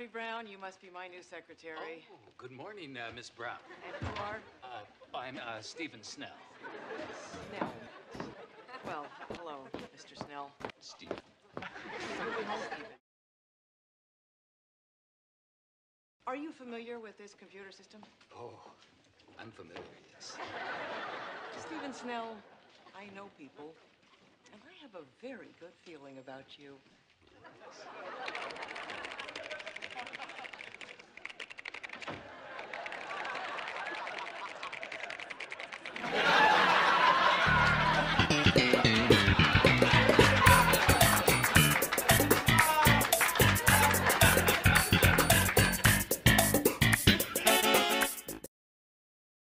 Audrey Brown. You must be my new secretary. Oh, good morning, Miss Brown. And you are? I'm Steven Snell. Snell. Well, hello, Mr. Snell. Steve. You'll be home, Steven. Are you familiar with this computer system? Oh, I'm familiar, yes. Steven Snell, I know people, and I have a very good feeling about you. Yeah.